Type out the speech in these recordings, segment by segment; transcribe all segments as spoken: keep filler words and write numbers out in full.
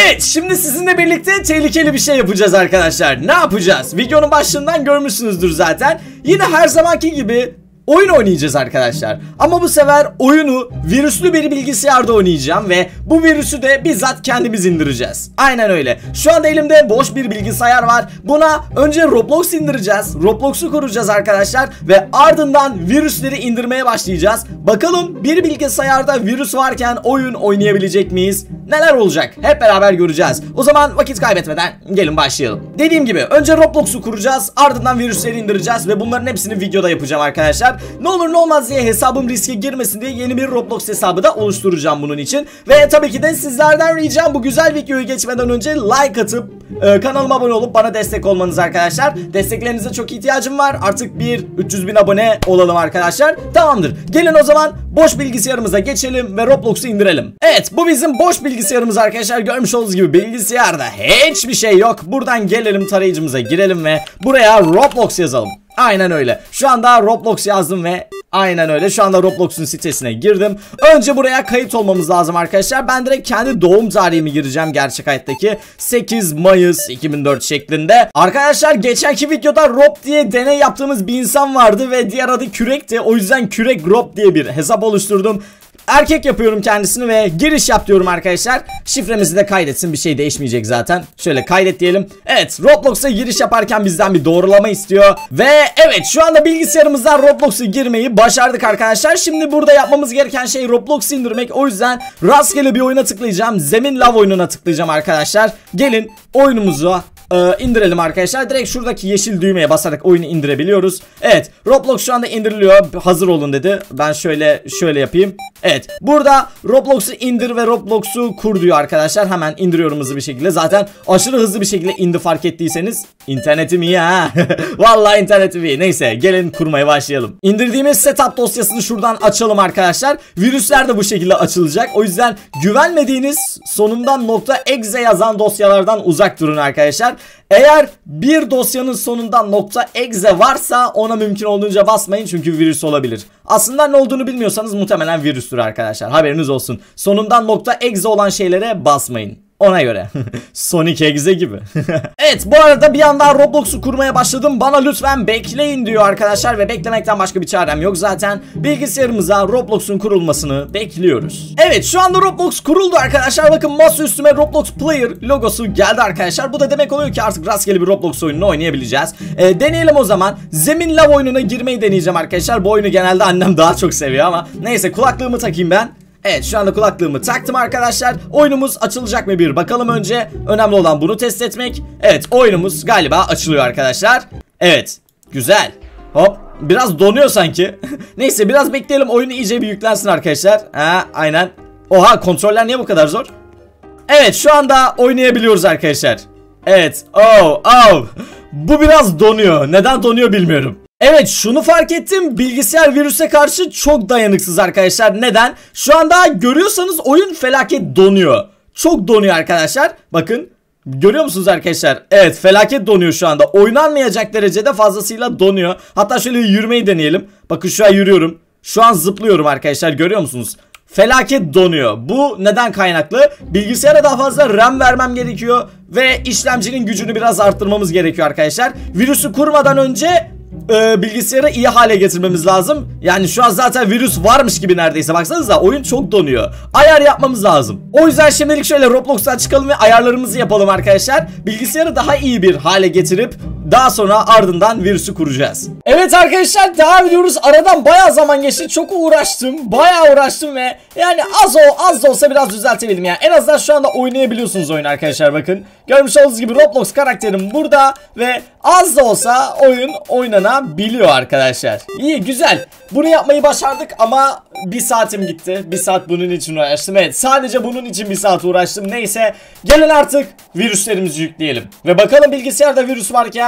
Evet, şimdi sizinle birlikte tehlikeli bir şey yapacağız arkadaşlar. Ne yapacağız? Videonun başlığından görmüşsünüzdür zaten. Yine her zamanki gibi oyun oynayacağız arkadaşlar. Ama bu sefer oyunu virüslü bir bilgisayarda oynayacağım ve bu virüsü de bizzat kendimiz indireceğiz. Aynen öyle. Şu anda elimde boş bir bilgisayar var. Buna önce Roblox indireceğiz. Roblox'u kuracağız arkadaşlar ve ardından virüsleri indirmeye başlayacağız. Bakalım bir bilgisayarda virüs varken oyun oynayabilecek miyiz? Neler olacak? Hep beraber göreceğiz. O zaman vakit kaybetmeden gelin başlayalım. Dediğim gibi önce Roblox'u kuracağız. Ardından virüsleri indireceğiz ve bunların hepsini videoda yapacağım arkadaşlar. Ne olur ne olmaz diye hesabım riske girmesin diye yeni bir Roblox hesabı da oluşturacağım bunun için. Ve tabii ki de sizlerden ricam bu güzel videoyu geçmeden önce like atıp e, kanalıma abone olup bana destek olmanız arkadaşlar. Desteklerinize çok ihtiyacım var. Artık bir üç yüz bin abone olalım arkadaşlar. Tamamdır. Gelin o zaman boş bilgisayarımıza geçelim ve Roblox'u indirelim. Evet, bu bizim boş bilgisayarımız arkadaşlar. Görmüş olduğunuz gibi bilgisayarda hiçbir şey yok. Buradan gelelim, tarayıcımıza girelim ve buraya Roblox yazalım. Aynen öyle. Şu anda Roblox yazdım ve aynen öyle. Şu anda Roblox'un sitesine girdim. Önce buraya kayıt olmamız lazım arkadaşlar. Ben direkt kendi doğum tarihimi gireceğim, gerçek hayattaki sekiz Mayıs iki bin dört şeklinde. Arkadaşlar geçenki videoda Rob diye deney yaptığımız bir insan vardı ve diğer adı Kürek'ti. O yüzden Kürek Rob diye bir hesap oluşturdum. Erkek yapıyorum kendisini ve giriş yap diyorum arkadaşlar. Şifremizi de kaydetsin, bir şey değişmeyecek zaten. Şöyle kaydet diyelim. Evet, Roblox'a giriş yaparken bizden bir doğrulama istiyor. Ve evet, şu anda bilgisayarımızdan Roblox'a girmeyi başardık arkadaşlar. Şimdi burada yapmamız gereken şey Roblox'u indirmek. O yüzden rastgele bir oyuna tıklayacağım. Zemin Lav oyununa tıklayacağım arkadaşlar. Gelin oyunumuzu Ee, indirelim arkadaşlar. Direkt şuradaki yeşil düğmeye basarak oyunu indirebiliyoruz. Evet, Roblox şu anda indiriliyor. Hazır olun dedi. Ben şöyle şöyle yapayım. Evet, burada Roblox'u indir ve Roblox'u kur diyor arkadaşlar. Hemen indiriyorum hızlı bir şekilde. Zaten aşırı hızlı bir şekilde indi, fark ettiyseniz. İnternetim iyi ha. Vallahi internetim iyi. Neyse, gelin kurmaya başlayalım. İndirdiğimiz setup dosyasını şuradan açalım arkadaşlar. Virüsler de bu şekilde açılacak. O yüzden güvenmediğiniz sonundan .exe yazan dosyalardan uzak durun arkadaşlar. Eğer bir dosyanın sonunda .exe varsa ona mümkün olduğunca basmayın, çünkü virüs olabilir. Aslında ne olduğunu bilmiyorsanız muhtemelen virüstür arkadaşlar. Haberiniz olsun. Sonundan .exe olan şeylere basmayın. Ona göre. Sonic Exe gibi. Evet, bu arada bir yandan Roblox'u kurmaya başladım. Bana lütfen bekleyin diyor arkadaşlar ve beklemekten başka bir çarem yok zaten. Bilgisayarımıza Roblox'un kurulmasını bekliyoruz. Evet, şu anda Roblox kuruldu arkadaşlar. Bakın, masa üstüme Roblox Player logosu geldi arkadaşlar. Bu da demek oluyor ki artık rastgele bir Roblox oyununu oynayabileceğiz. E, deneyelim o zaman. Zemin Lav oyununa girmeyi deneyeceğim arkadaşlar. Bu oyunu genelde annem daha çok seviyor ama neyse, kulaklığımı takayım ben. Evet, şu anda kulaklığımı taktım arkadaşlar. Oyunumuz açılacak mı bir bakalım önce. Önemli olan bunu test etmek. Evet, oyunumuz galiba açılıyor arkadaşlar. Evet, güzel. Hop, biraz donuyor sanki. Neyse, biraz bekleyelim, oyunu iyice bir yüklensin arkadaşlar. Ha, aynen. Oha, kontroller niye bu kadar zor? Evet, şu anda oynayabiliyoruz arkadaşlar. Evet, oh oh. Bu biraz donuyor. Neden donuyor bilmiyorum. Evet, şunu fark ettim, bilgisayar virüse karşı çok dayanıksız arkadaşlar. Neden? Şu anda görüyorsanız oyun felaket donuyor. Çok donuyor arkadaşlar. Bakın, görüyor musunuz arkadaşlar? Evet, felaket donuyor şu anda. Oynanmayacak derecede fazlasıyla donuyor. Hatta şöyle yürümeyi deneyelim. Bakın, şu an yürüyorum. Şu an zıplıyorum arkadaşlar, görüyor musunuz? Felaket donuyor. Bu neden kaynaklı? Bilgisayara daha fazla RAM vermem gerekiyor ve işlemcinin gücünü biraz arttırmamız gerekiyor arkadaşlar. Virüsü kurmadan önce Ee, bilgisayarı iyi hale getirmemiz lazım. Yani şu an zaten virüs varmış gibi neredeyse. Baksanıza, oyun çok donuyor. Ayar yapmamız lazım. O yüzden şimdilik şöyle Roblox'tan çıkalım ve ayarlarımızı yapalım arkadaşlar. Bilgisayarı daha iyi bir hale getirip daha sonra ardından virüsü kuracağız. Evet arkadaşlar, devam ediyoruz. Aradan bayağı zaman geçti. Çok uğraştım. Bayağı uğraştım ve yani az o az da olsa biraz düzeltebildim yani. En azından şu anda oynayabiliyorsunuz oyunu arkadaşlar, bakın. Görmüş olduğunuz gibi Roblox karakterim burada ve az da olsa oyun oynanabiliyor arkadaşlar. İyi, güzel. Bunu yapmayı başardık ama bir saatim gitti. Bir saat bunun için uğraştım. Evet, sadece bunun için bir saat uğraştım. Neyse, gelin artık virüslerimizi yükleyelim. Ve bakalım bilgisayarda virüs varken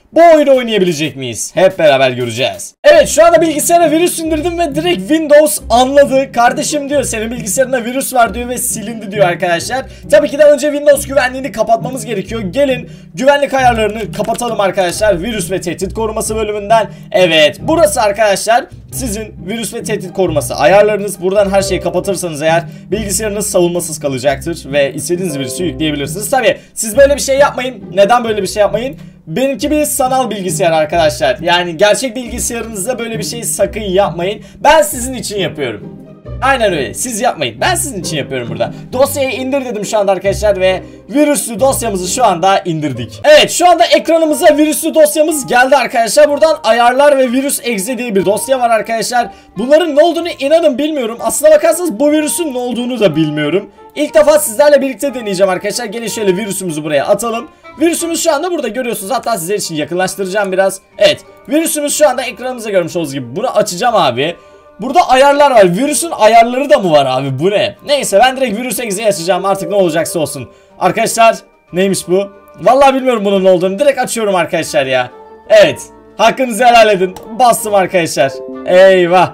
bu oyunu oynayabilecek miyiz? Hep beraber göreceğiz. Evet, şu anda bilgisayara virüs indirdim ve direkt Windows anladı. Kardeşim diyor, senin bilgisayarında virüs var diyor ve silindi diyor arkadaşlar. Tabii ki de önce Windows güvenliğini kapatmamız gerekiyor. Gelin güvenlik ayarlarını kapatalım arkadaşlar. Virüs ve tehdit koruması bölümünden. Evet, burası arkadaşlar sizin virüs ve tehdit koruması ayarlarınız. Buradan her şeyi kapatırsanız eğer bilgisayarınız savunmasız kalacaktır ve istediğiniz virüsü yükleyebilirsiniz. Tabii siz böyle bir şey yapmayın. Neden böyle bir şey yapmayın? Benimki bir sanal bilgisayar arkadaşlar. Yani gerçek bilgisayarınızda böyle bir şey sakın yapmayın. Ben sizin için yapıyorum. Aynen öyle. Siz yapmayın. Ben sizin için yapıyorum burada. Dosyayı indir dedim şu anda arkadaşlar ve virüslü dosyamızı şu anda indirdik. Evet, şu anda ekranımıza virüslü dosyamız geldi arkadaşlar. Buradan ayarlar ve virüs exe diye bir dosya var arkadaşlar. Bunların ne olduğunu inanın bilmiyorum. Aslına bakarsanız bu virüsün ne olduğunu da bilmiyorum. İlk defa sizlerle birlikte deneyeceğim arkadaşlar. Gelin şöyle virüsümüzü buraya atalım. Virüsümüz şu anda burada görüyorsunuz. Hatta sizler için yakınlaştıracağım biraz. Evet, virüsümüz şu anda ekranımıza görmüş olduğunuz gibi. Bunu açacağım abi. Burada ayarlar var. Virüsün ayarları da mı var abi? Bu ne? Neyse, ben direkt virüs exe'yi açacağım. Artık ne olacaksa olsun. Arkadaşlar, neymiş bu? Vallahi bilmiyorum bunun ne olduğunu. Direkt açıyorum arkadaşlar ya. Evet. Hakkınızı helal edin. Bastım arkadaşlar. Eyvah.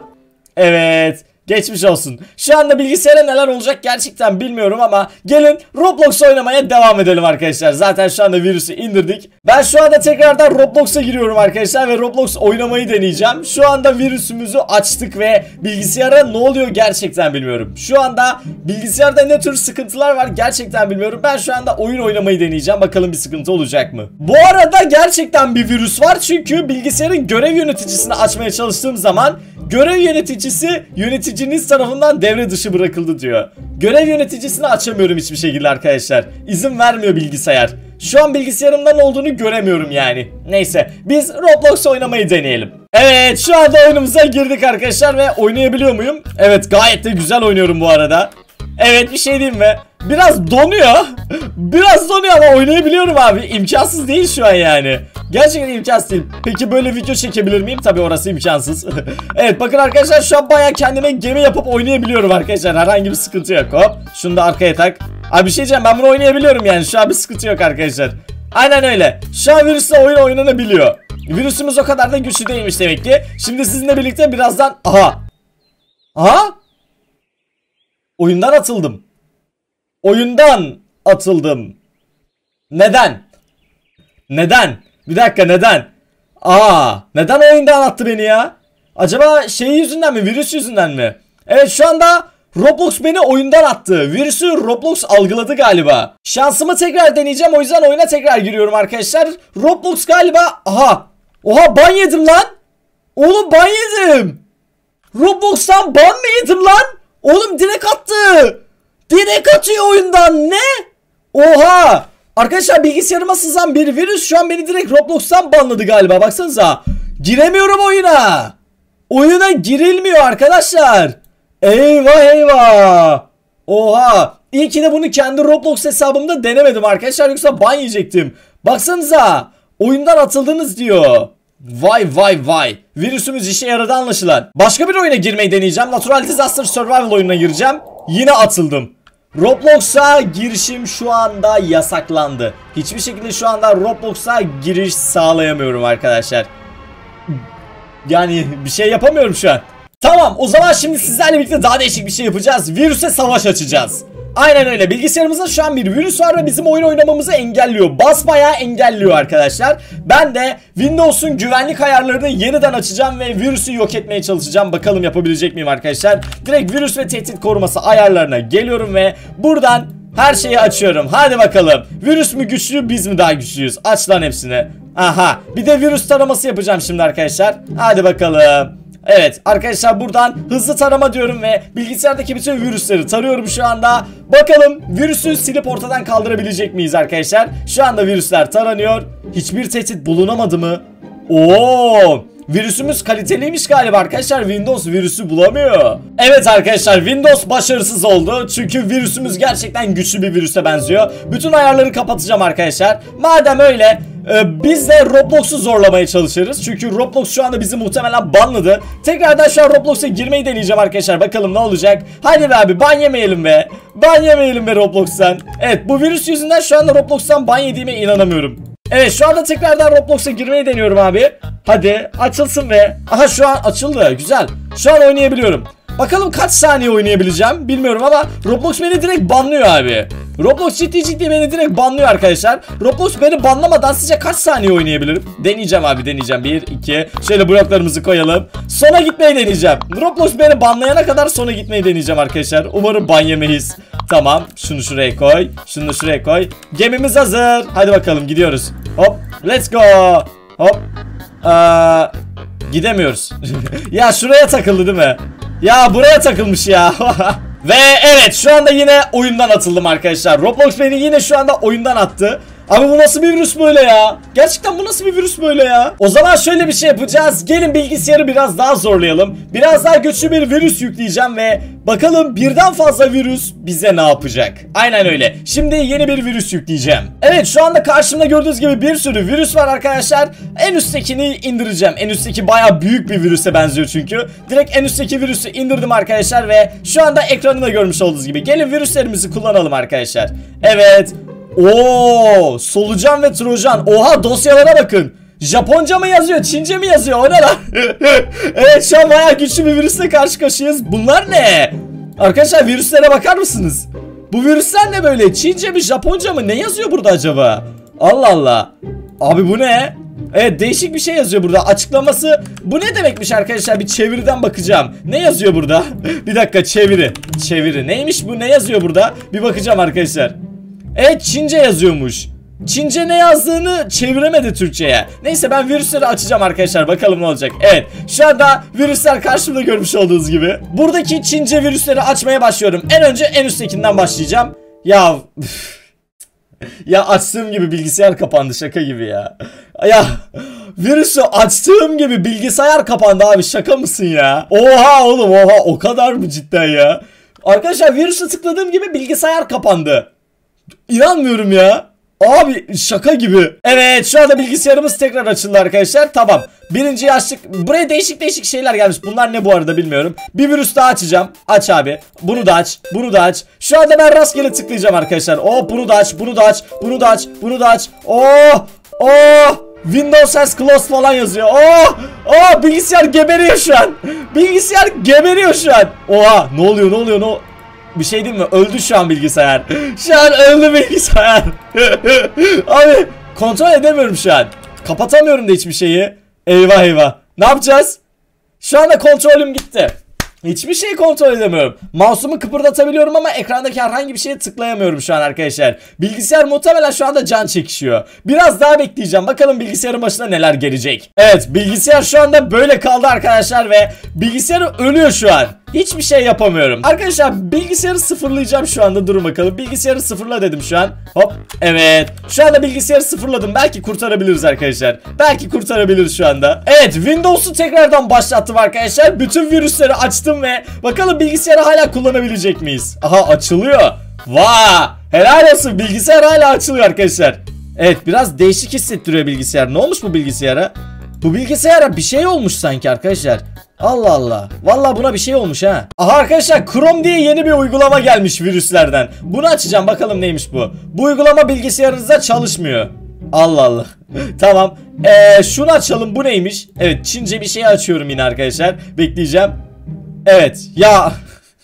Evet. Geçmiş olsun. Şu anda bilgisayara neler olacak gerçekten bilmiyorum ama gelin Roblox oynamaya devam edelim arkadaşlar. Zaten şu anda virüsü indirdik. Ben şu anda tekrardan Roblox'a giriyorum arkadaşlar ve Roblox oynamayı deneyeceğim. Şu anda virüsümüzü açtık ve bilgisayara ne oluyor gerçekten bilmiyorum. Şu anda bilgisayarda ne tür sıkıntılar var gerçekten bilmiyorum. Ben şu anda oyun oynamayı deneyeceğim. Bakalım bir sıkıntı olacak mı? Bu arada gerçekten bir virüs var. Çünkü bilgisayarın görev yöneticisini açmaya çalıştığım zaman görev yöneticisi yöneticiniz tarafından devre dışı bırakıldı diyor. Görev yöneticisini açamıyorum hiçbir şekilde arkadaşlar. İzin vermiyor bilgisayar. Şu an bilgisayarımda ne olduğunu göremiyorum yani. Neyse, biz Roblox oynamayı deneyelim. Evet, şu anda oyunumuza girdik arkadaşlar ve oynayabiliyor muyum? Evet, gayet de güzel oynuyorum bu arada. Evet, bir şey diyeyim mi? Biraz donuyor. Biraz donuyor ama oynayabiliyorum abi. İmkansız değil şu an yani. Gerçekten imkansız değil. Peki böyle video çekebilir miyim? Tabii orası imkansız. Evet, bakın arkadaşlar, şu an bayağı kendime gemi yapıp oynayabiliyorum arkadaşlar. Herhangi bir sıkıntı yok. Hop, şunu da arkaya tak. Abi bir şey diyeceğim, ben bunu oynayabiliyorum yani. Şu an bir sıkıntı yok arkadaşlar. Aynen öyle. Şu an virüsle oyun oynanabiliyor. Virüsümüz o kadar da güçlü değilmiş demek ki. Şimdi sizinle birlikte birazdan... Aha. Aha. Oyundan atıldım. Oyundan atıldım. Neden? Neden? Bir dakika, neden? Aa, neden oyundan attı beni ya? Acaba şey yüzünden mi? Virüs yüzünden mi? Evet, şu anda Roblox beni oyundan attı. Virüsü Roblox algıladı galiba. Şansımı tekrar deneyeceğim. O yüzden oyuna tekrar giriyorum arkadaşlar. Roblox galiba... Aha. Oha, ban yedim lan. Oğlum, ban yedim. Roblox'tan ban mı yedim lan? Oğlum, direkt attı. Direkt atıyor oyundan. Ne? Oha. Arkadaşlar, bilgisayarıma sızan bir virüs şu an beni direkt Roblox'tan banladı galiba. Baksanıza. Giremiyorum oyuna. Oyuna girilmiyor arkadaşlar. Eyvah eyvah. Oha. İyi ki de bunu kendi Roblox hesabımda denemedim arkadaşlar. Yoksa ban yiyecektim. Baksanıza. Oyundan atıldınız diyor. Vay vay vay. Virüsümüz işe yaradı anlaşılan. Başka bir oyuna girmeyi deneyeceğim. Natural Disaster Survival oyununa gireceğim. Yine atıldım. Roblox'a girişim şu anda yasaklandı. Hiçbir şekilde şu anda Roblox'a giriş sağlayamıyorum arkadaşlar. Yani bir şey yapamıyorum şu an. Tamam, o zaman şimdi sizlerle birlikte daha değişik bir şey yapacağız. Virüse savaş açacağız. Aynen öyle. Bilgisayarımızda şu an bir virüs var ve bizim oyun oynamamızı engelliyor. Basbayağı engelliyor arkadaşlar. Ben de Windows'un güvenlik ayarlarını yeniden açacağım ve virüsü yok etmeye çalışacağım. Bakalım yapabilecek miyim arkadaşlar? Direkt virüs ve tehdit koruması ayarlarına geliyorum ve buradan her şeyi açıyorum. Hadi bakalım. Virüs mü güçlü, biz mi daha güçlüyüz? Aç lan hepsini. Aha. Bir de virüs taraması yapacağım şimdi arkadaşlar. Hadi bakalım. Evet arkadaşlar, buradan hızlı tarama diyorum ve bilgisayardaki bütün virüsleri tarıyorum şu anda. Bakalım virüsü silip ortadan kaldırabilecek miyiz arkadaşlar? Şu anda virüsler taranıyor. Hiçbir tehdit bulunamadı mı? Oo, virüsümüz kaliteliymiş galiba arkadaşlar. Windows virüsü bulamıyor. Evet arkadaşlar, Windows başarısız oldu. Çünkü virüsümüz gerçekten güçlü bir virüse benziyor. Bütün ayarları kapatacağım arkadaşlar. Madem öyle, Ee, biz de Roblox'u zorlamaya çalışırız. Çünkü Roblox şu anda bizi muhtemelen banladı. Tekrardan şu an Roblox'a girmeyi deneyeceğim arkadaşlar. Bakalım ne olacak. Hadi be abi, ban yemeyelim be. Ban yemeyelim be Roblox'tan. Evet, bu virüs yüzünden şu anda Roblox'tan ban yediğime inanamıyorum. Evet şu anda tekrardan Roblox'a girmeyi deniyorum abi. Hadi açılsın ve aha şu an açıldı, güzel. Şu an oynayabiliyorum. Bakalım kaç saniye oynayabileceğim bilmiyorum ama Roblox beni direkt banlıyor abi. Roblox ciddi ciddi beni direkt banlıyor arkadaşlar. Roblox beni banlamadan sizce kaç saniye oynayabilirim? Deneyeceğim abi, deneyeceğim. bir iki şöyle bloklarımızı koyalım. Sona gitmeyi deneyeceğim. Roblox beni banlayana kadar sona gitmeyi deneyeceğim arkadaşlar. Umarım ban yemeyiz. Tamam, şunu şuraya koy. Şunu da şuraya koy. Gemimiz hazır. Hadi bakalım gidiyoruz. Hop, let's go. Hop. Aa, gidemiyoruz. Ya şuraya takıldı değil mi? Ya buraya takılmış ya. Ve evet şu anda yine oyundan atıldım arkadaşlar. Roblox beni yine şu anda oyundan attı. Abi bu nasıl bir virüs böyle ya? Gerçekten bu nasıl bir virüs böyle ya? O zaman şöyle bir şey yapacağız. Gelin bilgisayarı biraz daha zorlayalım. Biraz daha güçlü bir virüs yükleyeceğim ve bakalım birden fazla virüs bize ne yapacak? Aynen öyle. Şimdi yeni bir virüs yükleyeceğim. Evet şu anda karşımda gördüğünüz gibi bir sürü virüs var arkadaşlar. En üsttekini indireceğim. En üstteki baya büyük bir virüse benziyor çünkü. Direkt en üstteki virüsü indirdim arkadaşlar ve şu anda ekranında görmüş olduğunuz gibi. Gelin virüslerimizi kullanalım arkadaşlar. Evet. Oo, solucan ve trojan. Oha dosyalara bakın. Japonca mı yazıyor, Çince mi yazıyor? O ne lan? Evet şu an bayağı güçlü bir virüsle karşı karşıyayız. Bunlar ne? Arkadaşlar virüslere bakar mısınız? Bu virüsler ne böyle? Çince mi, Japonca mı? Ne yazıyor burada acaba? Allah Allah. Abi bu ne? Evet değişik bir şey yazıyor burada. Açıklaması bu ne demekmiş arkadaşlar? Bir çeviriden bakacağım. Ne yazıyor burada? Bir dakika, çeviri. Çeviri. Neymiş bu? Ne yazıyor burada? Bir bakacağım arkadaşlar. Evet Çince yazıyormuş. Çince ne yazdığını çeviremedi Türkçe'ye. Neyse ben virüsleri açacağım arkadaşlar. Bakalım ne olacak. Evet şu anda virüsler karşımda görmüş olduğunuz gibi. Buradaki Çince virüsleri açmaya başlıyorum. En önce en üsttekinden başlayacağım. Ya ya açtığım gibi bilgisayar kapandı, şaka gibi ya. Ya virüsü açtığım gibi bilgisayar kapandı abi, şaka mısın ya? Oha oğlum, oha, o kadar mı cidden ya? Arkadaşlar virüsü tıkladığım gibi bilgisayar kapandı. İnanmıyorum ya. Abi şaka gibi. Evet şu anda bilgisayarımız tekrar açıldı arkadaşlar. Tamam. Birinciyi açtık. Buraya değişik değişik şeyler gelmiş. Bunlar ne bu arada bilmiyorum. Bir virüs daha açacağım. Aç abi. Bunu da aç. Bunu da aç. Şu anda ben rastgele tıklayacağım arkadaşlar. Oh bunu da aç. Bunu da aç. Bunu da aç. Bunu da aç. Oh. Oh. Windows has closed falan yazıyor. Oh. Oh bilgisayar geberiyor şu an. Bilgisayar geberiyor şu an. Oha ne oluyor ne oluyor ne oluyor? Bir şey değil mi? Öldü şu an bilgisayar. Şu an öldü bilgisayar. Abi kontrol edemiyorum şu an. Kapatamıyorum da hiçbir şeyi. Eyvah eyvah. Ne yapacağız? Şu anda kontrolüm gitti. Hiçbir şeyi kontrol edemiyorum. Mouse'umu kıpırdatabiliyorum ama ekrandaki herhangi bir şeye tıklayamıyorum şu an arkadaşlar. Bilgisayar muhtemelen şu anda can çekişiyor. Biraz daha bekleyeceğim. Bakalım bilgisayarın başına neler gelecek. Evet bilgisayar şu anda böyle kaldı arkadaşlar ve bilgisayarı ölüyor şu an. Hiçbir şey yapamıyorum. Arkadaşlar bilgisayarı sıfırlayacağım şu anda. Durun bakalım. Bilgisayarı sıfırla dedim şu an. Hop. Evet. Şu anda bilgisayarı sıfırladım. Belki kurtarabiliriz arkadaşlar. Belki kurtarabiliriz şu anda. Evet. Windows'u tekrardan başlattım arkadaşlar. Bütün virüsleri açtım ve bakalım bilgisayarı hala kullanabilecek miyiz? Aha açılıyor. Vaa. Helal olsun. Bilgisayar hala açılıyor arkadaşlar. Evet. Biraz değişik hissettiriyor bilgisayar. Ne olmuş bu bilgisayara? Bu bilgisayara bir şey olmuş sanki arkadaşlar. Allah Allah. Vallahi buna bir şey olmuş ha. Aha arkadaşlar Chrome diye yeni bir uygulama gelmiş virüslerden. Bunu açacağım bakalım neymiş bu. Bu uygulama bilgisayarınızda çalışmıyor. Allah Allah. Tamam. Ee, şunu açalım, bu neymiş? Evet Çince bir şey açıyorum yine arkadaşlar. Bekleyeceğim. Evet ya.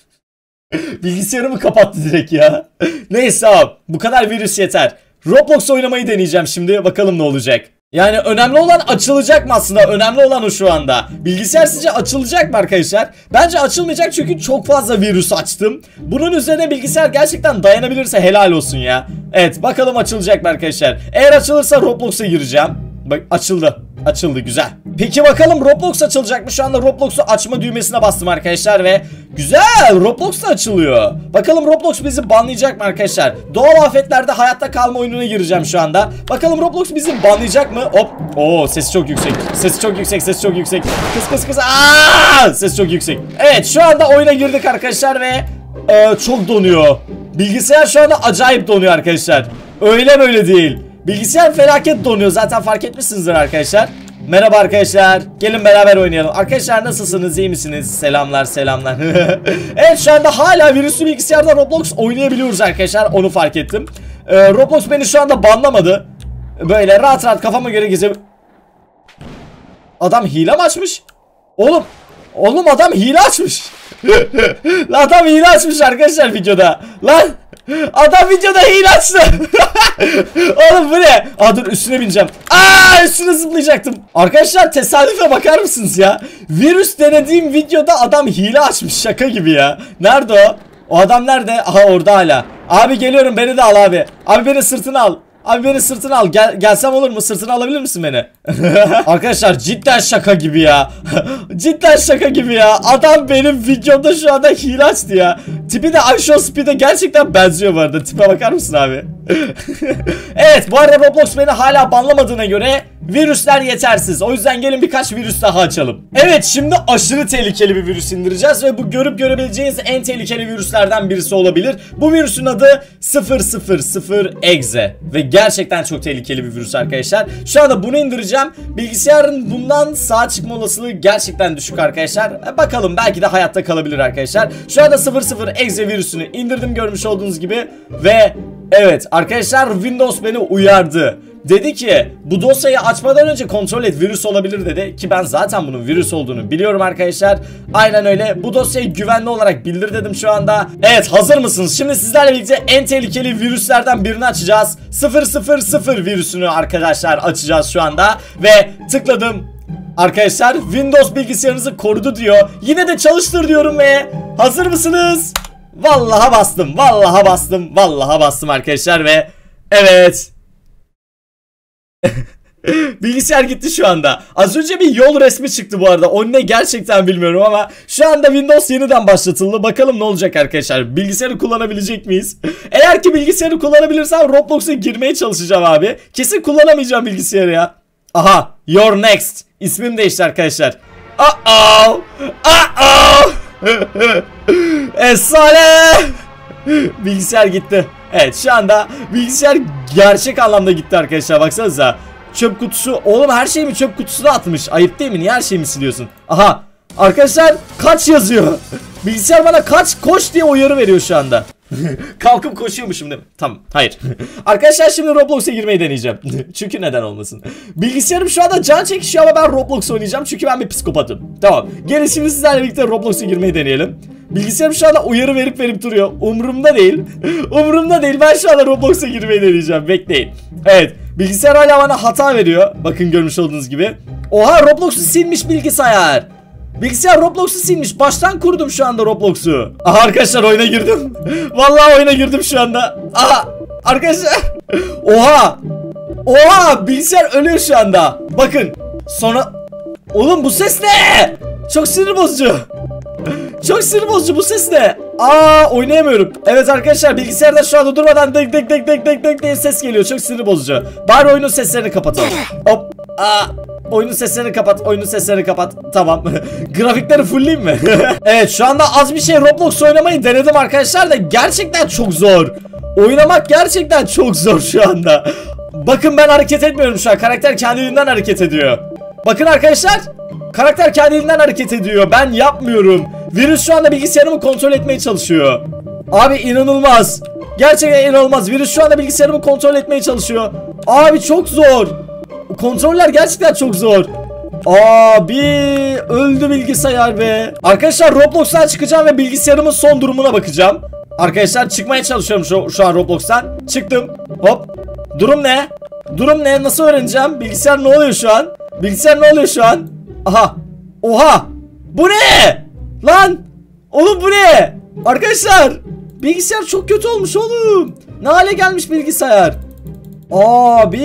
Bilgisayarımı kapattı direkt ya. Neyse abi bu kadar virüs yeter. Roblox oynamayı deneyeceğim şimdi. Bakalım ne olacak. Yani önemli olan açılacak mı aslında? Önemli olan o şu anda. Bilgisayar sizce açılacak mı arkadaşlar? Bence açılmayacak çünkü çok fazla virüs açtım. Bunun üzerine bilgisayar gerçekten dayanabilirse helal olsun ya. Evet bakalım açılacak mı arkadaşlar? Eğer açılırsa Roblox'a gireceğim. Bak açıldı. Açıldı güzel. Peki bakalım Roblox açılacak mı? Şu anda Roblox'u açma düğmesine bastım arkadaşlar ve güzel, Roblox da açılıyor. Bakalım Roblox bizi banlayacak mı arkadaşlar? Doğal afetlerde hayatta kalma oyununa gireceğim şu anda. Bakalım Roblox bizi banlayacak mı? Hop. Oo sesi çok yüksek. Sesi çok yüksek. Sesi çok yüksek. Kıs kıs kıs. Aa! Sesi çok yüksek. Evet şu anda oyuna girdik arkadaşlar ve e, çok donuyor. Bilgisayar şu anda acayip donuyor arkadaşlar. Öyle böyle değil. Bilgisayar felaket donuyor. Zaten fark etmişsinizdir arkadaşlar. Merhaba arkadaşlar. Gelin beraber oynayalım. Arkadaşlar nasılsınız? İyi misiniz? Selamlar selamlar. Evet şu anda hala virüslü bilgisayarda Roblox oynayabiliyoruz arkadaşlar. Onu fark ettim. Ee, Roblox beni şu anda banlamadı. böyle rahat rahat kafama göre gezebilirim. Adam hile mi açmış? Oğlum. Oğlum adam hile açmış. Lan adam hile açmış arkadaşlar videoda. Lan. Adam videoda hile açtı. Oğlum bu ne? Aa dur üstüne bineceğim. Aa üstüne zıplayacaktım. Arkadaşlar tesadüfe bakar mısınız ya? Virüs denediğim videoda adam hile açmış, şaka gibi ya. Nerede o? O adam nerede? Aha orada hala. Abi geliyorum, beni de al abi. Abi beni sırtına al. Abi beni sırtına al. Gel, gelsem olur mu? Sırtına alabilir misin beni? Arkadaşlar cidden şaka gibi ya. Cidden şaka gibi ya. Adam benim videomda şu anda hile açtı ya. Tipi de iShowSpeed'e gerçekten benziyor bu arada. Tipe bakar mısın abi? Evet, bu arada Roblox beni hala banlamadığına göre virüsler yetersiz. O yüzden gelin birkaç virüs daha açalım. Evet, şimdi aşırı tehlikeli bir virüs indireceğiz ve bu görüp görebileceğiniz en tehlikeli virüslerden birisi olabilir. Bu virüsün adı sıfır sıfır sıfır exe ve gerçekten çok tehlikeli bir virüs arkadaşlar. Şu anda bunu indireceğim. Bilgisayarın bundan sağ çıkma olasılığı gerçekten düşük arkadaşlar. Bakalım, belki de hayatta kalabilir arkadaşlar. Şu anda sıfır sıfır exe virüsünü indirdim görmüş olduğunuz gibi ve evet arkadaşlar, Windows beni uyardı. Dedi ki bu dosyayı açmadan önce kontrol et, virüs olabilir dedi. Ki ben zaten bunun virüs olduğunu biliyorum arkadaşlar. Aynen öyle, bu dosyayı güvenli olarak bildir dedim şu anda. Evet, hazır mısınız? Şimdi sizlerle birlikte en tehlikeli virüslerden birini açacağız. sıfır sıfır sıfır virüsünü arkadaşlar açacağız şu anda. Ve tıkladım. Arkadaşlar Windows bilgisayarınızı korudu diyor. Yine de çalıştır diyorum ve hazır mısınız? Vallaha bastım, vallaha bastım, vallaha bastım arkadaşlar ve evet. Bilgisayar gitti şu anda. Az önce bir yol resmi çıktı bu arada. O ne gerçekten bilmiyorum ama şu anda Windows yeniden başlatıldı. Bakalım ne olacak arkadaşlar. Bilgisayarı kullanabilecek miyiz? Eğer ki bilgisayarı kullanabilirsem Roblox'a girmeye çalışacağım abi. Kesin kullanamayacağım bilgisayarı ya. Aha, you're next. İsmim değişti arkadaşlar. Uh-oh. Uh-oh. Esale. Bilgisayar gitti. Evet, şu anda bilgisayar gerçek anlamda gitti arkadaşlar, baksanıza. Çöp kutusu, oğlum her şeyimi çöp kutusuna atmış. Ayıp değil mi? Niye her şeyimi siliyorsun? Aha, arkadaşlar kaç yazıyor. Bilgisayar bana kaç, koş diye uyarı veriyor şu anda. Kalkıp koşuyormuşum değil mi? Tamam, hayır. Arkadaşlar şimdi Roblox'a girmeyi deneyeceğim. Çünkü neden olmasın. Bilgisayarım şu anda can çekişiyor ama ben Roblox oynayacağım. Çünkü ben bir psikopatım. Tamam, gelin şimdi sizlerle birlikte Roblox'a girmeyi deneyelim. Bilgisayarım şu anda uyarı verip verip duruyor. Umurumda değil. Umurumda değil. Ben şu anda Roblox'a girmeyi deneyeceğim. Bekleyin. Evet. Bilgisayar hala bana hata veriyor. Bakın görmüş olduğunuz gibi. Oha, Roblox'u silmiş bilgisayar. Bilgisayar Roblox'u silmiş. Baştan kurdum şu anda Roblox'u. Aha arkadaşlar, oyuna girdim. Vallahi oyuna girdim şu anda. Aha arkadaşlar. Oha. Oha, bilgisayar ölüyor şu anda. Bakın. Sonra. Oğlum bu ses ne? Çok sinir bozucu. Çok sinir bozucu, bu ses ne? Aa, oynayamıyorum. Evet arkadaşlar, bilgisayarda şu anda durmadan dık dık dık dık dık dık diye ses geliyor. Çok sinir bozucu. Bari oyunun seslerini kapatalım. Hop. Aa, oyunun seslerini kapat. Oyunun seslerini kapat. Tamam. Grafikleri fullleyeyim mi? Evet, şu anda az bir şey Roblox oynamayı denedim arkadaşlar da gerçekten çok zor. Oynamak gerçekten çok zor şu anda. Bakın, ben hareket etmiyorum şu an. Karakter kendiliğinden hareket ediyor. Bakın arkadaşlar. Karakter kendiliğinden hareket ediyor. Ben yapmıyorum. Virüs şu anda bilgisayarımı kontrol etmeye çalışıyor. Abi inanılmaz. Gerçekten inanılmaz. Virüs şu anda bilgisayarımı kontrol etmeye çalışıyor. Abi çok zor. Kontroller gerçekten çok zor. Abi öldü bilgisayar be. Arkadaşlar Roblox'tan çıkacağım ve bilgisayarımın son durumuna bakacağım. Arkadaşlar çıkmaya çalışıyorum şu, şu an Roblox'tan. Çıktım. Hop. Durum ne? Durum ne? Nasıl öğreneceğim? Bilgisayar ne oluyor şu an? Bilgisayar ne oluyor şu an? Aha. Oha. Bu ne? Lan. Oğlum bu ne? Arkadaşlar. Bilgisayar çok kötü olmuş oğlum. Ne hale gelmiş bilgisayar? Abi.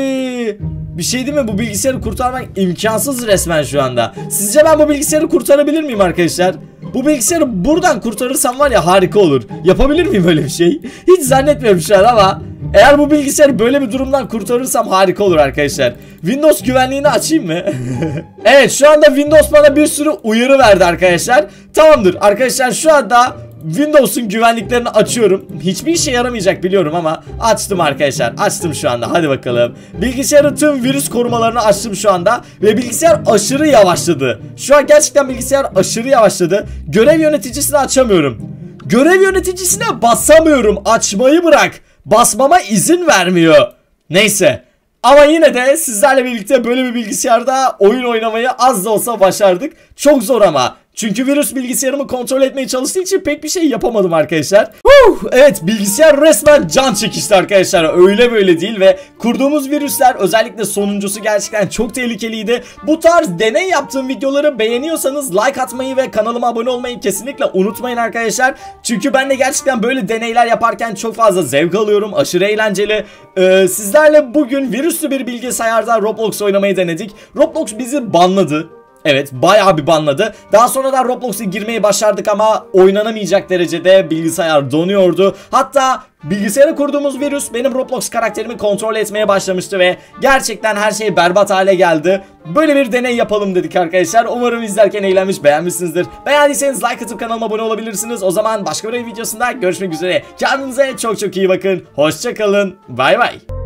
Bir şey değil mi? Bu bilgisayarı kurtarmak imkansız resmen şu anda. Sizce ben bu bilgisayarı kurtarabilir miyim arkadaşlar? Bu bilgisayarı buradan kurtarırsam var ya, harika olur. Yapabilir miyim öyle bir şey? Hiç zannetmiyorum şu an ama eğer bu bilgisayarı böyle bir durumdan kurtarırsam harika olur arkadaşlar. Windows güvenliğini açayım mı? Evet, şu anda Windows bana bir sürü uyarı verdi arkadaşlar. Tamamdır arkadaşlar, şu anda Windows'un güvenliklerini açıyorum. Hiçbir işe yaramayacak biliyorum ama açtım arkadaşlar. Açtım şu anda. Hadi bakalım. Bilgisayarın tüm virüs korumalarını açtım şu anda. Ve bilgisayar aşırı yavaşladı. Şu an gerçekten bilgisayar aşırı yavaşladı. Görev yöneticisini açamıyorum. Görev yöneticisine basamıyorum. Açmayı bırak. Basmama izin vermiyor. Neyse. Ama yine de sizlerle birlikte böyle bir bilgisayarda oyun oynamayı az da olsa başardık. Çok zor ama. Çünkü virüs bilgisayarımı kontrol etmeye çalıştığı için pek bir şey yapamadım arkadaşlar. Huh, evet, bilgisayar resmen can çekişti arkadaşlar. Öyle böyle değil ve kurduğumuz virüsler, özellikle sonuncusu gerçekten çok tehlikeliydi. Bu tarz deney yaptığım videoları beğeniyorsanız like atmayı ve kanalıma abone olmayı kesinlikle unutmayın arkadaşlar. Çünkü ben de gerçekten böyle deneyler yaparken çok fazla zevk alıyorum. Aşırı eğlenceli. Ee, sizlerle bugün virüslü bir bilgisayarda Roblox oynamayı denedik. Roblox bizi banladı. Evet, bayağı bir banladı. Daha sonra da Roblox'a girmeyi başardık ama oynanamayacak derecede bilgisayar donuyordu. Hatta bilgisayara kurduğumuz virüs benim Roblox karakterimi kontrol etmeye başlamıştı ve gerçekten her şey berbat hale geldi. Böyle bir deney yapalım dedik arkadaşlar. Umarım izlerken eğlenmiş, beğenmişsinizdir. Beğendiyseniz like atıp kanalıma abone olabilirsiniz. O zaman başka bir videosunda görüşmek üzere. Kendinize çok çok iyi bakın. Hoşça kalın. Bay bay.